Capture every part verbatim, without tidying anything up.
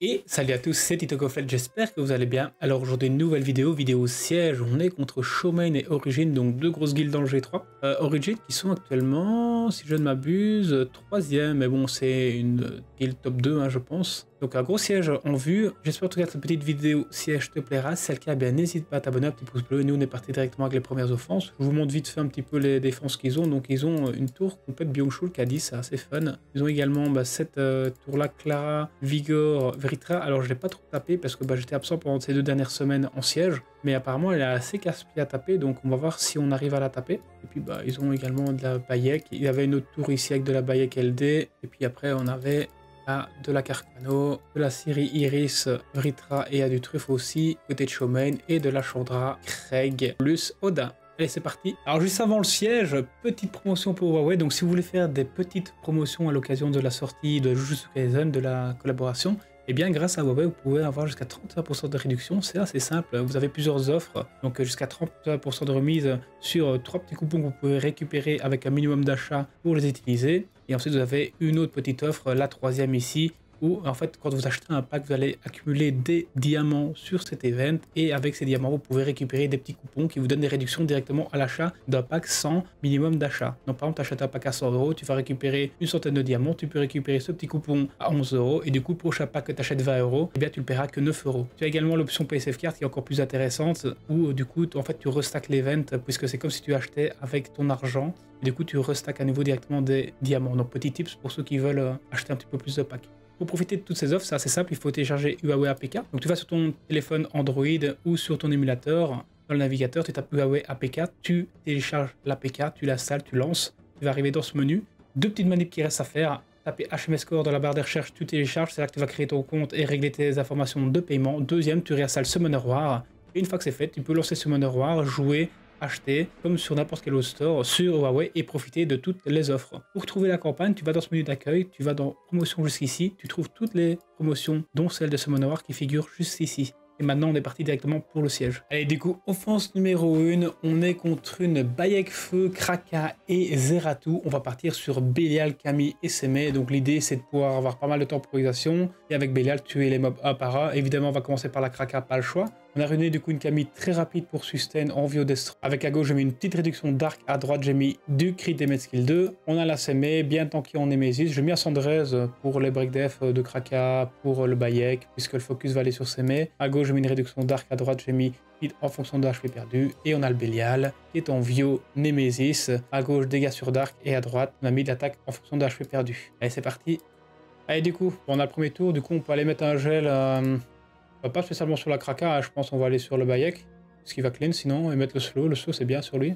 Et salut à tous, c'est TitoCofflet, j'espère que vous allez bien. Alors aujourd'hui une nouvelle vidéo, vidéo siège, on est contre Showmain et Origin, donc deux grosses guildes dans le G trois. Euh, Origin qui sont actuellement, si je ne m'abuse, troisième, mais bon c'est une guilde top deux hein, je pense. Donc un gros siège en vue, j'espère en tout cas que cette petite vidéo siège te plaira, si c'est le cas, bien n'hésite pas à t'abonner, un petit pouce bleu, nous on est parti directement avec les premières offenses. Je vous montre vite fait un petit peu les défenses qu'ils ont, donc ils ont une tour complète Byung-Chul qui a dit c'est assez fun. Ils ont également bah, cette euh, tour là, Clara, Vigor, Veritra, alors je l'ai pas trop tapé parce que bah, j'étais absent pendant ces deux dernières semaines en siège, mais apparemment elle est assez casse-pied à taper, donc on va voir si on arrive à la taper. Et puis bah ils ont également de la Bayek, il y avait une autre tour ici avec de la Bayek L D, et puis après on avait là, de la Carcano, de la Syrie Iris, Vritra et à du Truffe aussi, côté de Showmain, et de la Chandra, Craig, plus Odin. Allez, c'est parti. Alors juste avant le siège, petite promotion pour Huawei. Donc si vous voulez faire des petites promotions à l'occasion de la sortie de Jujutsu Kaisen, de la collaboration, et eh bien grâce à Huawei, vous pouvez avoir jusqu'à trente-et un pour cent de réduction. C'est assez simple. Vous avez plusieurs offres, donc jusqu'à trente-et un pour cent de remise sur trois petits coupons que vous pouvez récupérer avec un minimum d'achat pour les utiliser. Et ensuite, vous avez une autre petite offre, la troisième ici, où en fait, quand vous achetez un pack, vous allez accumuler des diamants sur cet event. Et avec ces diamants, vous pouvez récupérer des petits coupons qui vous donnent des réductions directement à l'achat d'un pack sans minimum d'achat. Donc par exemple, tu achètes un pack à cent euros, tu vas récupérer une centaine de diamants, tu peux récupérer ce petit coupon à onze euros. Et du coup, pour chaque pack que tu achètes vingt euros, eh bien, tu ne le paieras que neuf euros. Tu as également l'option P S F Card qui est encore plus intéressante, où du coup, en fait, tu restacks l'event, puisque c'est comme si tu achetais avec ton argent. Et du coup, tu restacks à nouveau directement des diamants. Donc, petit tips pour ceux qui veulent acheter un petit peu plus de packs. Pour profiter de toutes ces offres, c'est assez simple, il faut télécharger Huawei A P K. Donc tu vas sur ton téléphone Android ou sur ton émulateur, dans le navigateur, tu tapes Huawei A P K, tu télécharges l'A P K, tu l'installes, tu lances, tu vas arriver dans ce menu. Deux petites manips qui restent à faire, taper H M S Core dans la barre de recherche, tu télécharges, c'est là que tu vas créer ton compte et régler tes informations de paiement. Deuxième, tu réinstalles Summoner War, et une fois que c'est fait, tu peux lancer Summoner War, jouer, acheter comme sur n'importe quel autre store sur Huawei et profiter de toutes les offres. Pour trouver la campagne, tu vas dans ce menu d'accueil, tu vas dans promotion jusqu'ici, tu trouves toutes les promotions dont celle de Summoner War qui figure juste ici. Et maintenant on est parti directement pour le siège. Allez, du coup, offense numéro un, on est contre une Bayek Feu, Kraka et Zeratou. On va partir sur Belial, Camille et Seme. Donc l'idée c'est de pouvoir avoir pas mal de temporisation et avec Belial tuer les mobs un par un. Évidemment on va commencer par la Kraka, pas le choix. On a ruiné du coup une Camille très rapide pour sustain en Viodestro. Avec à gauche j'ai mis une petite réduction d'arc, à droite j'ai mis du crit damage skill deux. On a la Seme, bien tanky en Nemesis. J'ai mis un Sandrez pour les break def de Kraka, pour le Bayek, puisque le focus va aller sur Seme. À gauche j'ai mis une réduction d'arc, à droite j'ai mis hit en fonction de H P perdu. Et on a le Belial qui est en Vio Nemesis. À gauche dégâts sur Dark et à droite on a mis l'attaque en fonction de H P perdu. Allez, c'est parti. Allez, du coup on a le premier tour, du coup on peut aller mettre un gel. Euh... Pas spécialement sur la Kraka, hein. Je pense qu'on va aller sur le Bayek, ce qui va clean sinon, et mettre le slow. Le slow c'est bien sur lui.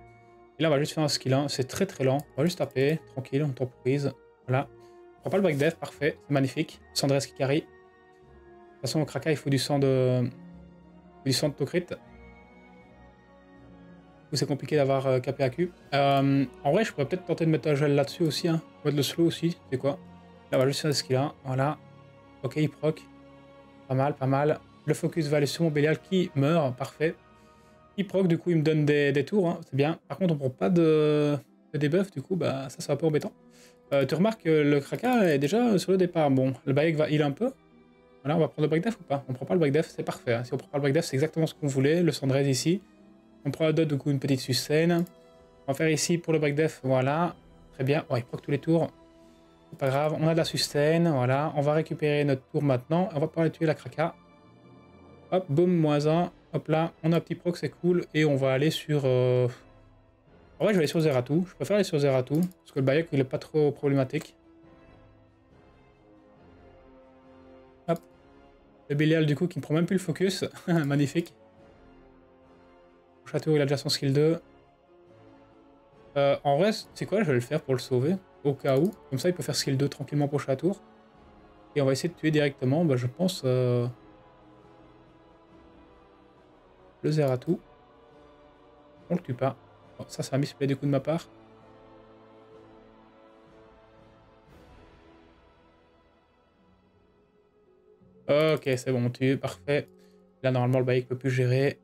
Et là on va juste faire un skill un, c'est très très lent. On va juste taper, tranquille, on temporise. Voilà. On prend pas le break def, parfait, c'est magnifique. Sandrez qui carry. De toute façon au Kraka il faut du sang de. Du sang de Tokrit. C'est compliqué d'avoir euh, K P A Q. Euh, en vrai je pourrais peut-être tenter de mettre un gel là-dessus aussi. Hein. Mettre le slow aussi, c'est quoi. Là on va juste faire un skill un, voilà. Ok, il proc. Pas mal, pas mal. Le focus va aller sur mon Belial qui meurt, parfait. Il proc, du coup il me donne des, des tours, hein. C'est bien. Par contre on prend pas de, de debuff, du coup bah ça c'est un peu embêtant. Euh, tu remarques que le Kraka est déjà sur le départ. Bon, le Bayek va heal un peu. Voilà, on va prendre le break def ou pas? On prend pas le break def, c'est parfait. Hein. Si on prend pas le break def, c'est exactement ce qu'on voulait. Le Sandrez ici. On prend le dot, du coup une petite sustain. On va faire ici pour le break def, voilà. Très bien. Ouais, il proc tous les tours. C'est pas grave, on a de la sustain, voilà. On va récupérer notre tour maintenant. On va pouvoir aller tuer la Kraka. Hop, boum, moins un. Hop là, on a un petit proc, c'est cool. Et on va aller sur... Euh... En vrai, je vais aller sur Zeratou. Je préfère aller sur Zeratou. Parce que le Bayek, il est pas trop problématique. Hop. Le Belial, du coup, qui ne prend même plus le focus. Magnifique. Prochain tour, il a déjà son skill deux. Euh, en vrai, c'est quoi? Je vais le faire pour le sauver. Au cas où. Comme ça, il peut faire skill deux tranquillement prochain tour. Et on va essayer de tuer directement, bah, je pense, euh... le Zeratou. On le tue pas. Bon, ça, c'est un misplay du coup de ma part. Ok, c'est bon, on tue, parfait. Là, normalement, le Bayek peut plus gérer.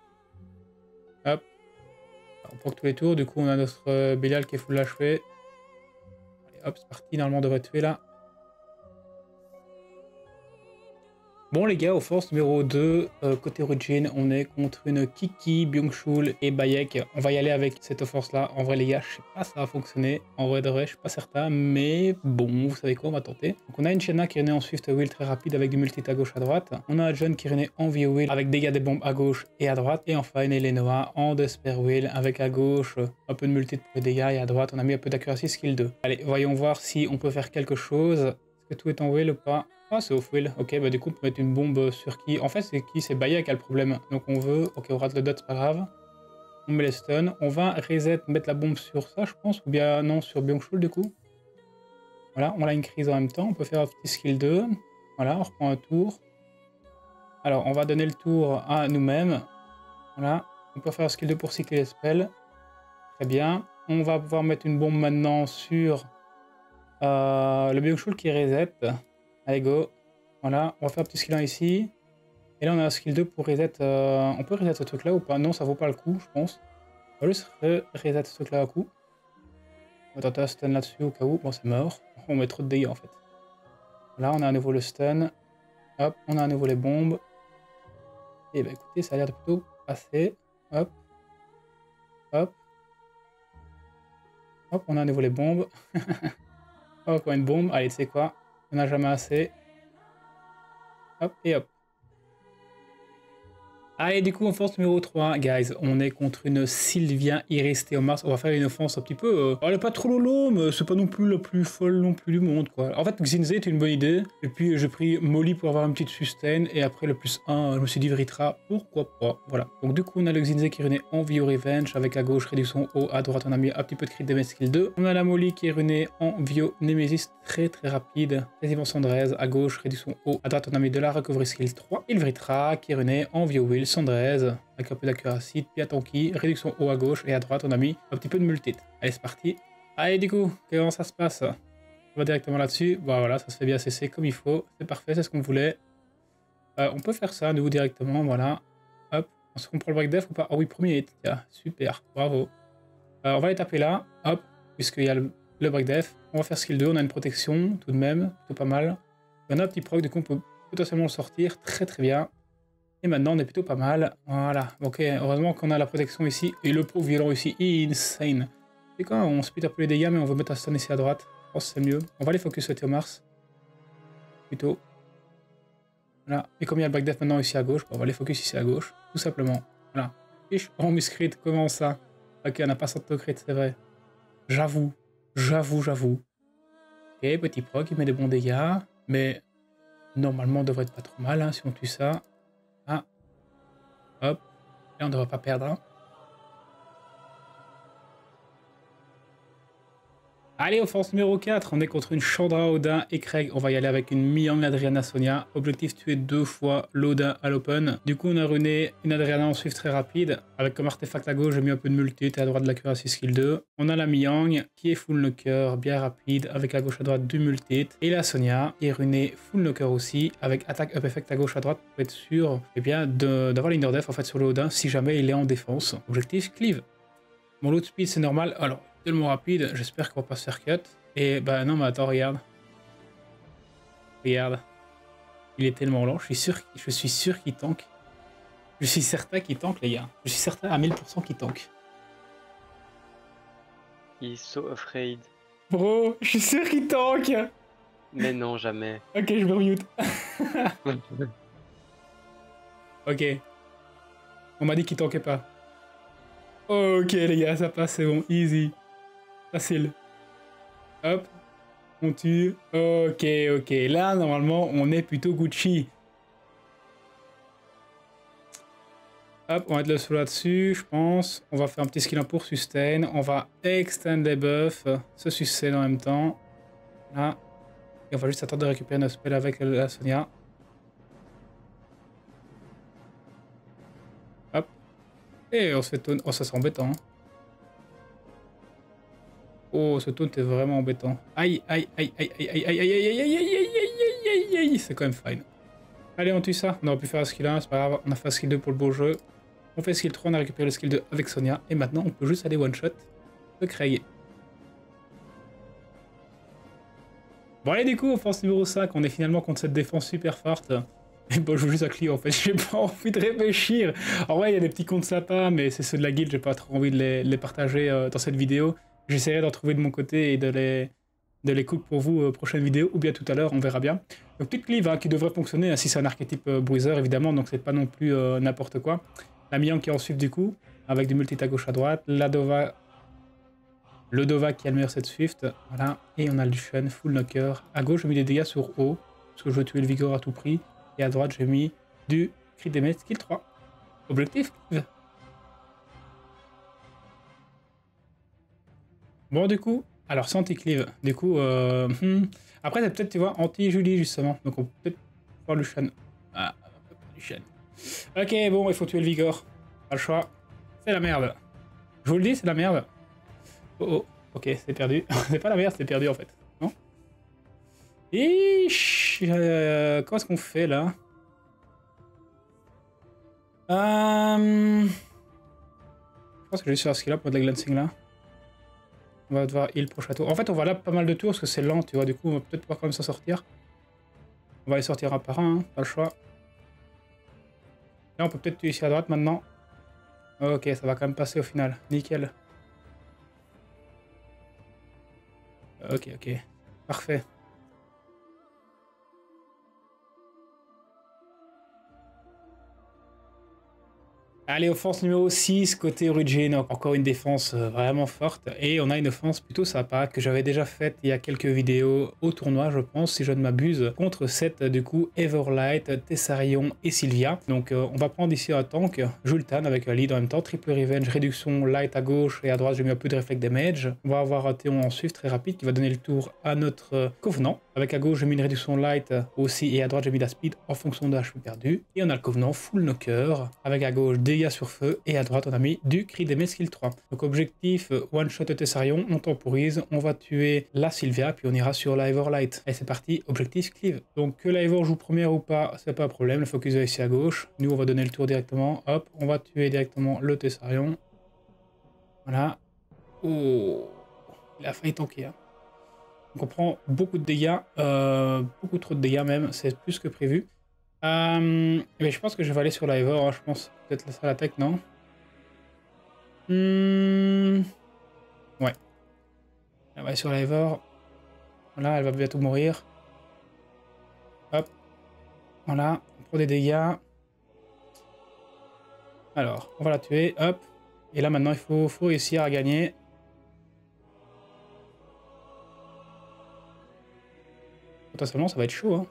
Hop. On proc tous les tours, du coup, on a notre euh, Belial qui est full H P. Hop, c'est parti. Normalement, on devrait tuer là. Bon les gars, aux forces numéro deux, euh, côté Origin, on est contre une Kiki, Byung-chul et Bayek. On va y aller avec cette force là. En vrai les gars, je sais pas si ça va fonctionner. En vrai de vrai, je suis pas certain, mais bon, vous savez quoi, on va tenter. Donc on a une Shenna qui est née en Swift Wheel très rapide avec du multi à gauche à droite. On a un John qui est né en V Wheel avec dégâts des bombes à gauche et à droite. Et enfin une Elenoa en Despair Wheel avec à gauche un peu de multi pour les dégâts et à droite on a mis un peu d'accuracy skill deux. Allez, voyons voir si on peut faire quelque chose. Est-ce que tout est en wheel ou pas? Ah, c'est off-wheel. Ok, bah du coup, on peut mettre une bombe sur qui? En fait, c'est qui? C'est Bayek qui a le problème. Donc on veut... Ok, on rate le dot, c'est pas grave. On met les stuns. On va reset, mettre la bombe sur ça, je pense. Ou bien non, sur Byung-chul du coup. Voilà, on a une crise en même temps. On peut faire un petit skill deux. Voilà, on reprend un tour. Alors, on va donner le tour à nous-mêmes. Voilà. On peut faire un skill deux pour cycler les spells. Très bien. On va pouvoir mettre une bombe maintenant sur euh, le Byung-chul qui reset. Allez, go. Voilà, on va faire un petit skill un ici. Et là, on a un skill deux pour reset. Euh... On peut reset ce truc-là ou pas? Non, ça vaut pas le coup, je pense. On va juste reset ce truc-là à coup. On va tenter un stun là-dessus au cas où. Bon, c'est mort. On met trop de dégâts en fait. Là, on a à nouveau le stun. Hop, on a à nouveau les bombes. Et bah écoutez, ça a l'air de plutôt passer. Hop. Hop. Hop, on a à nouveau les bombes. Hop, encore une bombe. Allez, tu sais quoi? On n'a jamais assez. Hop, et hop. Allez, du coup, en force numéro trois, guys, on est contre une Sylvia Iris Théomars. On va faire une offense un petit peu... Euh, elle est pas trop lolo, mais c'est pas non plus la plus folle non plus du monde, quoi. En fait, Xinze est une bonne idée. Et puis, j'ai pris Molly pour avoir une petite sustain. Et après, le plus un, je me suis dit Vritra, pourquoi pas. Voilà. Donc, du coup, on a le Xinze qui est runé en Vio Revenge. Avec à gauche, réduction haut. À droite, on a mis un petit peu de crit damage skill deux. On a la Molly qui est runée en Vio Nemesis très très rapide. Quasiment cent treize. À gauche, réduction haut. À droite, on a mis de la recovery skill trois. Et le Vritra qui est runé en Vio Will cent treize, avec un peu d'accuracy, puis à Tonki, réduction haut à gauche, et à droite on a mis un petit peu de multi. Allez, c'est parti. Allez, du coup, comment ça se passe? On va directement là-dessus. Bah voilà, ça se fait bien cesser comme il faut. C'est parfait, c'est ce qu'on voulait. Euh, on peut faire ça, nous, directement, voilà. Hop. Est-ce qu'on prend le break def ou pas? Ah oui, premier hit. Yeah, super, bravo. Euh, on va les taper là, hop, puisqu'il y a le, le break def. On va faire skill deux, on a une protection, tout de même, plutôt pas mal. Il y en a un petit proc, du coup on peut potentiellement le sortir, très très bien. Et maintenant, on est plutôt pas mal. Voilà. Ok, heureusement qu'on a la protection ici. Et le pauvre violent ici, insane. C'est quoi? On split un peu les dégâts, mais on veut mettre un stun ici à droite. Je pense que c'est mieux. On va les focus sur Théomars. Plutôt. Voilà. Et comme il y a le back def maintenant ici à gauche, on va les focus ici à gauche. Tout simplement. Voilà. Oh, Muscrit, comment ça? Ok, on n'a pas sorti de crit, c'est vrai. J'avoue. J'avoue, j'avoue. Ok, petit proc, il met des bons dégâts. Mais normalement, on devrait être pas trop mal hein, si on tue ça. Ah. Hop. Là, on ne devrait pas perdre. Hein. Allez, offense numéro quatre. On est contre une Chandra, Odin et Craig. On va y aller avec une Mi-Young Adriana Sonia. Objectif tuer deux fois l'Odin à l'open. Du coup, on a runé une Adriana en Swift très rapide. Avec comme artefact à gauche, j'ai mis un peu de multi et à droite de l'accuracy skill deux. On a la Mi-Young qui est full knocker, bien rapide, avec à gauche à droite du multi. Et la Sonia qui est runée full knocker aussi, avec attaque up effect à gauche à droite pour être sûr eh bien, d'avoir l'inner def en fait sur le Odin si jamais il est en défense. Objectif cleave. Mon loot speed c'est normal. Alors, tellement rapide, j'espère qu'on va pas se faire cut. Et bah non, mais attends, regarde. Regarde. Il est tellement lent, je suis sûr, je suis sûr qu'il tank. Je suis certain qu'il tank, les gars. Je suis certain à mille pour cent qu'il tank. He's so afraid. Bro, je suis sûr qu'il tank. Mais non, jamais. Ok, je me mute. Ok. On m'a dit qu'il tankait pas. Ok, les gars, ça passe, c'est bon, easy. Facile. Hop. On tue. Ok, ok. Là, normalement, on est plutôt Gucci. Hop, on va mettre le solo là-dessus, je pense. On va faire un petit skill un pour sustain. On va extend les buffs. Se sustain en même temps. Là. Et on va juste attendre de récupérer notre spell avec la Sonia. Hop. Et on se fait taunt. Oh, ça c'est embêtant. Oh, ce taunt est vraiment embêtant. Aïe, aïe, aïe, aïe, aïe, aïe, aïe, aïe, aïe, aïe, aïe, aïe, aïe, aïe, aïe, c'est quand même fine. Allez, on tue ça. On aurait pu faire un skill un, c'est pas grave. On a fait un skill deux pour le beau jeu. On fait skill trois, on a récupéré le skill deux avec Sonia. Et maintenant, on peut juste aller one-shot le Craig. Bon allez, du coup, offense numéro cinq, on est finalement contre cette défense super forte. Et bon, je joue juste à Clio en fait, j'ai pas envie de réfléchir. En vrai, il y a des petits comptes sympas, mais c'est ceux de la guilde, j'ai pas trop envie de les, les partager euh, dans cette vidéo. J'essaierai d'en trouver de mon côté et de les, de les cook pour vous euh, prochaine vidéo, ou bien tout à l'heure, on verra bien. Donc petite cleave hein, qui devrait fonctionner, hein, si c'est un archétype euh, bruiser évidemment, donc c'est pas non plus euh, n'importe quoi. La Miang qui est en suivre du coup, avec du multi à gauche à droite, la Dova... Le Dova qui a le meilleur set Swift, voilà, et on a le Shen, full knocker. À gauche, j'ai mis des dégâts sur haut, parce que je veux tuer le Vigor à tout prix. Et à droite, j'ai mis du Cri des Maîtres, skill trois. Objectif. Bon, du coup, alors c'est anti-cleave. Du coup, euh, hmm. après, c'est peut-être, tu vois, anti-Julie, justement. Donc, on peut peut-être voir le Shen. Ah, on peut pas du Shen. Ok, bon, il faut tuer le Vigor. Pas le choix. C'est la merde. Je vous le dis, c'est la merde. Oh oh, ok, c'est perdu. C'est pas la merde, c'est perdu en fait. Non? Et euh, comment est-ce qu'on fait là? euh... Je pense que je vais sur un skill up pour de la glancing là. On va devoir heal pour château. En fait, on va là pas mal de tours parce que c'est lent, tu vois. Du coup, on va peut-être pouvoir quand même s'en sortir. On va les sortir un par un, hein, pas le choix. Là, on peut peut-être tuer ici à droite maintenant. Ok, ça va quand même passer au final. Nickel. Ok, ok. Parfait. Allez, offense numéro six, côté Origin, encore une défense vraiment forte. Et on a une offense plutôt sympa que j'avais déjà faite il y a quelques vidéos au tournoi, je pense, si je ne m'abuse, contre cette, du coup, Everlight, Tessarion et Sylvia. Donc euh, on va prendre ici un tank, Jultan avec un lead en même temps, triple revenge, réduction light à gauche et à droite, j'ai mis un peu de reflect damage. On va avoir un Théon en suivre très rapide qui va donner le tour à notre Covenant. Avec à gauche, j'ai mis une réduction light aussi et à droite, j'ai mis la speed en fonction de H P perdu. Et on a le Covenant full knocker avec à gauche des sur feu et à droite on a mis du Cri des Maîtres skill trois. Donc objectif one shot Tessarion, on temporise, on va tuer la Sylvia puis on ira sur la Everlight. Et c'est parti, objectif cleave. Donc que la Ever joue première ou pas, c'est pas un problème, le focus est ici à gauche. Nous on va donner le tour directement, hop, on va tuer directement le Tessarion. Voilà. Oh, il a failli tanker. Hein. Donc on prend beaucoup de dégâts, euh, beaucoup trop de dégâts même, c'est plus que prévu. Euh, mais je pense que je vais aller sur la Ever, hein, je pense peut-être laisser la tech, non hmm... Ouais. Elle va aller sur la Ever. Voilà, elle va bientôt mourir. Hop. Voilà, on prend des dégâts. Alors, on va la tuer, hop. Et là maintenant, il faut, faut réussir à gagner. Potentiellement, ça va être chaud, hein.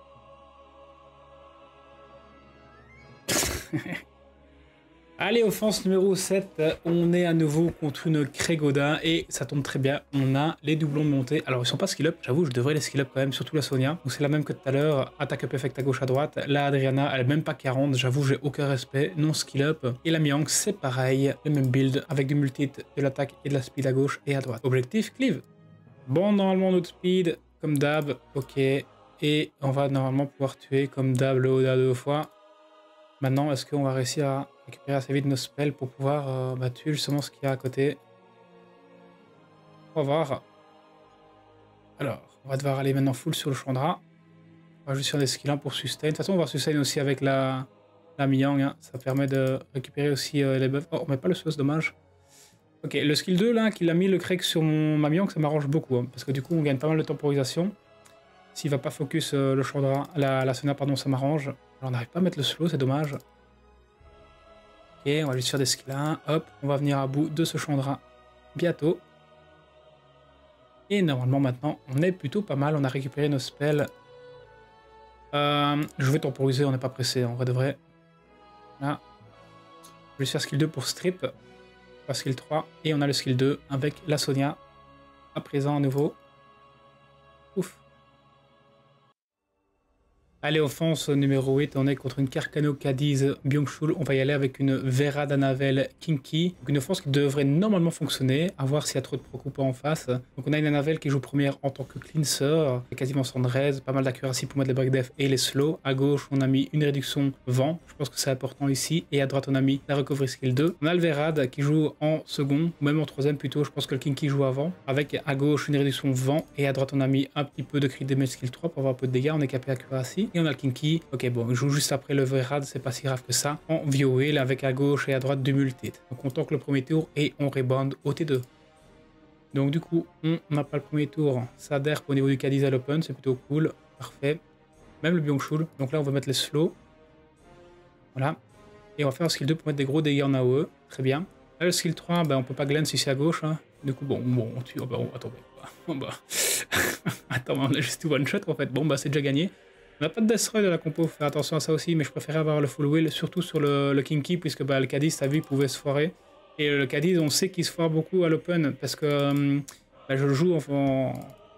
Allez, offense numéro sept, on est à nouveau contre une Crégoda et ça tombe très bien, on a les doublons de montée. Alors ils sont pas skill up, j'avoue je devrais les skill up quand même, surtout la Sonia. Donc c'est la même que tout à l'heure, attaque up effect à gauche à droite. La Adriana, elle est même pas quarante, j'avoue j'ai aucun respect, non skill up. Et la Miang, c'est pareil, le même build avec du multi de l'attaque et de la speed à gauche et à droite. Objectif, cleave. Bon, normalement notre speed, comme d'hab, ok. Et on va normalement pouvoir tuer comme d'hab le Oda deux fois. Maintenant, est-ce qu'on va réussir à récupérer assez vite nos spells pour pouvoir euh, bah, tuer justement ce qu'il y a à côté? On va voir. Alors, on va devoir aller maintenant full sur le Chandra. On va juste faire des skills un pour sustain. De toute façon, on va sustain aussi avec la, la Miang. Hein. Ça permet de récupérer aussi euh, les buffs. Oh, on met pas le sauce, dommage. Ok, le skill deux, là, qu'il a mis le Craig sur mon ma Miang, ça m'arrange beaucoup. Hein, parce que du coup, on gagne pas mal de temporisation. S'il va pas focus euh, le Chandra, la, la Sona, pardon, ça m'arrange. Alors, on n'arrive pas à mettre le slow, c'est dommage. Ok, on va juste faire des skills un. Hop, on va venir à bout de ce Chandra bientôt. Et normalement, maintenant, on est plutôt pas mal. On a récupéré nos spells. Euh, je vais temporiser, on n'est pas pressé, en vrai de vrai. Là. Je vais juste faire skill deux pour strip. Pas skill trois. Et on a le skill deux avec la Sonia. À présent, à nouveau. Ouf. Allez, offense numéro huit, on est contre une Carcano Cadiz Byung-Chul. On va y aller avec une Vera d'Anavel Kinky. Donc une offense qui devrait normalement fonctionner, à voir s'il y a trop de Procupa en face. Donc on a une Anavel qui joue première en tant que cleanser, quasiment sans raise, pas mal d'accuracy pour mettre les break def et les slow. À gauche, on a mis une réduction vent, je pense que c'est important ici. Et à droite, on a mis la recovery skill deux. On a le Verad qui joue en second, ou même en troisième plutôt, je pense que le Kinky joue avant. Avec à gauche une réduction vent, et à droite, on a mis un petit peu de crit damage skill trois pour avoir un peu de dégâts. On est capé accuracy. Et on a le Kinky, ok bon, il joue juste après le Verad, c'est pas si grave que ça, en V O L avec à gauche et à droite du multit. Donc on tank le premier tour et on rebound au T deux. Donc du coup, on n'a pas le premier tour, ça derp au niveau du Cadiz à l'open, c'est plutôt cool, parfait. Même le Byung-Chul, donc là on va mettre les slow. Voilà. Et on va faire un skill deux pour mettre des gros dégâts en A O E, très bien. Là le skill trois, ben, on peut pas glance ici à gauche, hein. Du coup bon, bon, on tue, oh, bah, oh, attendez, oh, bah. Attends, on a juste one shot en fait, bon bah c'est déjà gagné. On n'a pas de destroy de la compo, faut faire attention à ça aussi, mais je préférais avoir le full wheel, surtout sur le, le Kinky, puisque bah, le Cadiz, t'as vu, il pouvait se foirer. Et le Cadiz, on sait qu'il se foire beaucoup à l'open, parce que euh, bah, je le joue en,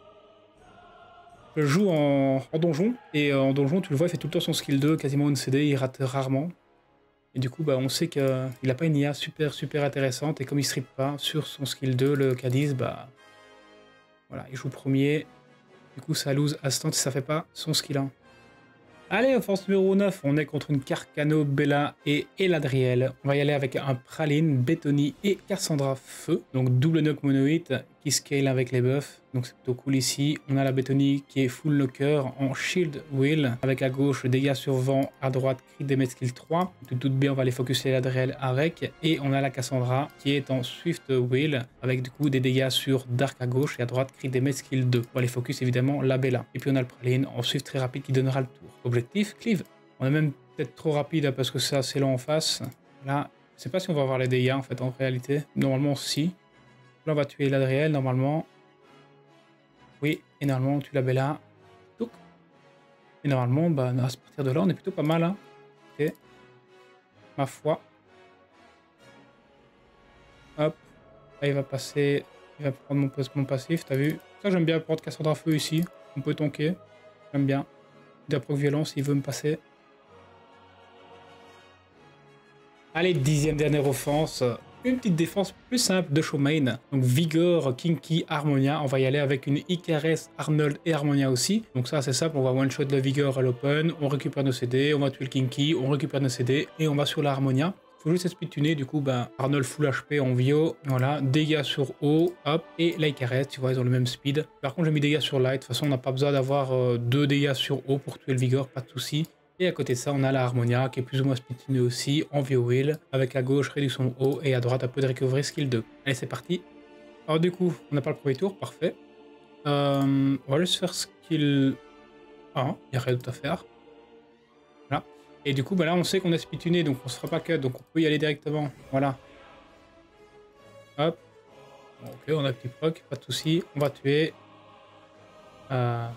je le joue en, en donjon, et euh, en donjon, tu le vois, il fait tout le temps son skill deux, quasiment une C D, il rate rarement. Et du coup, bah, on sait qu'il n'a pas une I A super super intéressante, et comme il ne strip pas sur son skill deux, le Cadiz, bah, voilà, il joue premier. Du coup, ça lose instant si ça fait pas son skill un. Allez, offense numéro neuf, on est contre une Carcano, Bella et Eladriel. On va y aller avec un Praline, Bethany et Cassandra Feu. Donc double knock mono hit qui scale avec les buffs. Donc c'est plutôt cool ici. On a la Bethany qui est full knocker en shield wheel avec à gauche dégâts sur vent, à droite crit damage skill trois. Tu te doutes bien, on va aller focuser Eladriel avec. Et on a la Cassandra qui est en swift wheel avec du coup des dégâts sur dark à gauche et à droite crit damage skill deux. On va aller focus évidemment la Bella. Et puis on a le Praline en swift très rapide qui donnera le tour. Objectif, cleave. On est même peut-être trop rapide parce que c'est assez long en face. Là, je sais pas si on va avoir les dégâts en fait en réalité. Normalement si. Là on va tuer l'Adriel normalement. Oui, et normalement on tue la Bella. Donc. Et normalement, bah, à partir de là on est plutôt pas mal. Hein. Ok. Ma foi. Hop. Là il va passer. Il va prendre mon, mon passif, t'as vu. Ça j'aime bien prendre Cassandra Feu ici. On peut tanker. J'aime bien. D'aproc violence, il veut me passer. Allez, dixième dernière offense. Une petite défense plus simple de Showmain. Donc Vigor, Kinky, Harmonia. On va y aller avec une Icarus, Arnold et Harmonia aussi. Donc ça c'est simple, on va one shot le Vigor à l'open. On récupère nos C D, on va tuer le Kinky, on récupère nos C D et on va sur la Harmonia. Faut juste speed tuner, du coup ben Arnold full H P en Vio, voilà, dégâts sur haut, hop, et la Icarus, tu vois, ils ont le même speed. Par contre j'ai mis dégâts sur light, de toute façon on n'a pas besoin d'avoir euh, deux dégâts sur haut pour tuer le Vigor, pas de souci. Et à côté de ça, on a la Harmonia qui est plus ou moins speed tunée aussi en V O L, avec à gauche réduction haut et à droite un peu de recovery skill deux. Allez c'est parti. Alors du coup, on n'a pas le premier tour, parfait. Euh, on va juste faire skill un, il n'y a rien d'autre à faire. Voilà. Et du coup, bah là, on sait qu'on est speed tuné, donc on se fera pas cut, donc on peut y aller directement. Voilà. Hop. Bon, ok, on a un petit proc, pas de souci. On va tuer. Euh...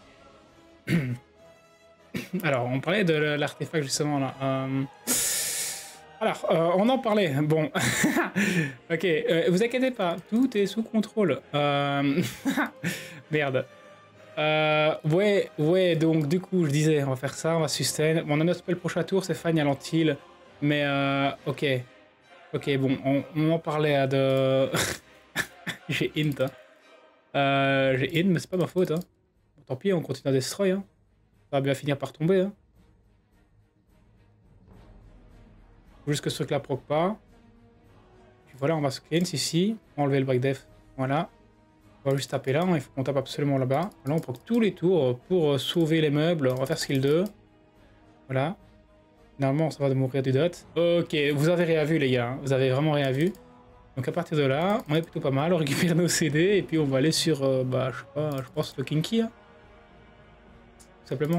Alors, on parlait de l'artefact justement là. Euh... Alors, euh, on en parlait. Bon. Ok, euh, vous inquiétez pas, tout est sous contrôle. Euh... Merde. Euh, ouais, ouais, donc du coup, je disais, on va faire ça, on va sustain. Bon, on a notre spell prochain tour, c'est Fagn à l'antil. Mais euh, ok. Ok, bon, on, on en parlait à de. J'ai int. Hein. Euh, J'ai int, mais c'est pas ma faute. Hein. Bon, tant pis, on continue à destroy. Hein. Ça va bien finir par tomber. Hein. Faut juste que ce truc-là proc pas. Puis voilà, on va se cleanse ici. Enlever le break def. Voilà. On va juste taper là, il faut qu'on tape absolument là-bas. Là, on prend tous les tours pour sauver les meubles. On va faire skill deux. Voilà. Normalement, ça va de mourir du dot. Ok, vous avez rien vu, les gars. Hein. Vous avez vraiment rien vu. Donc, à partir de là, on est plutôt pas mal. On récupère nos C D et puis on va aller sur, euh, bah, je sais pas, je pense le Kinky. Hein. Tout simplement.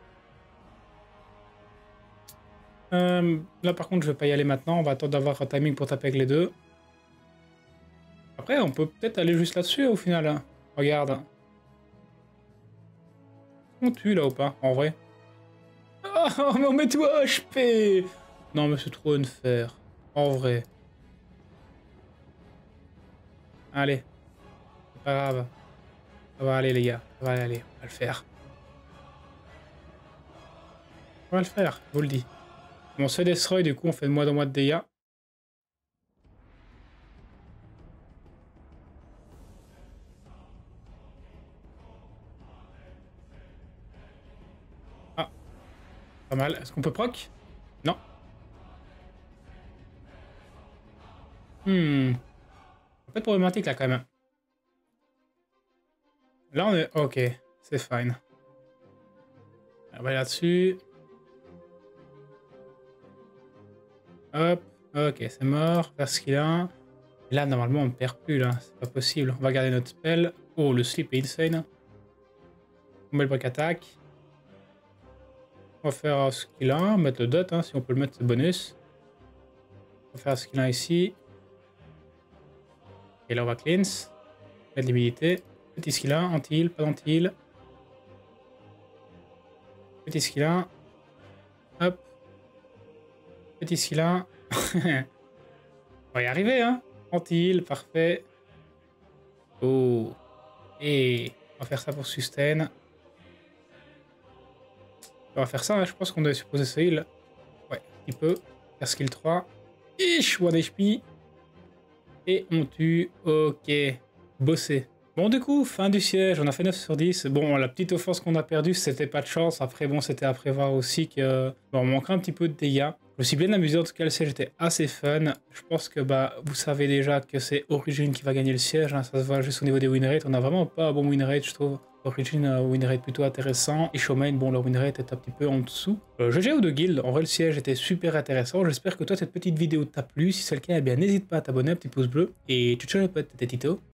Euh, là, par contre, je vais pas y aller maintenant. On va attendre d'avoir un timing pour taper avec les deux. Après, on peut peut-être aller juste là-dessus au final. Hein. Regarde. On tue là ou pas, en vrai? Oh, mais on met tout à H P! Non, mais c'est trop unfair. En vrai. Allez. C'est pas grave. Ça va aller, les gars. Ça va aller. On va le faire. On va le faire, je vous le dis. Bon, on se fait destroy, du coup, on fait de moins en moins de dégâts. Ah, pas mal. Est-ce qu'on peut proc? Non. Hmm. Un peu de problématique là quand même. Là on est... Ok, c'est fine. On va là-dessus. Hop, ok, c'est mort. Faire ce qu'il a. Et là, normalement, on ne perd plus, là. C'est pas possible. On va garder notre spell. Oh, le sleep est insane. On met le break attack. On va faire ce qu'il a. Mettre le dot, hein, si on peut le mettre, c'est bonus. On va faire ce qu'il a ici. Et là, on va cleanse. Mettre l'humidité. Petit skill un, anti-heal, pas d'anti-heal. Petit skill un. Hop. Petit skill un. On va y arriver, hein. Anti-heal, parfait. Oh. Et on va faire ça pour sustain. On va faire ça, hein. Je pense qu'on doit supposer ce heal. Ouais, un petit peu. Faire skill trois. Ish, one H P. Et on tue. Ok. Bossé. Bon, du coup, fin du siège, on a fait neuf sur dix. Bon, la petite offense qu'on a perdue, c'était pas de chance. Après, bon, c'était à prévoir aussi que... Bon, on manquerait un petit peu de dégâts. Je me suis bien amusé, en tout cas, le siège était assez fun. Je pense que, bah, vous savez déjà que c'est Origin qui va gagner le siège, hein. Ça se voit juste au niveau des win rates. On a vraiment pas un bon win rate, je trouve. Origin a un win rate plutôt intéressant. Et Showmain, bon, leur win rate est un petit peu en dessous. Euh, G G ou de guild, en vrai, le siège était super intéressant. J'espère que toi, cette petite vidéo t'a plu. Si c'est le cas, eh bien, n'hésite pas à t'abonner, un petit pouce bleu. Et tu te les potes, c'était Tito.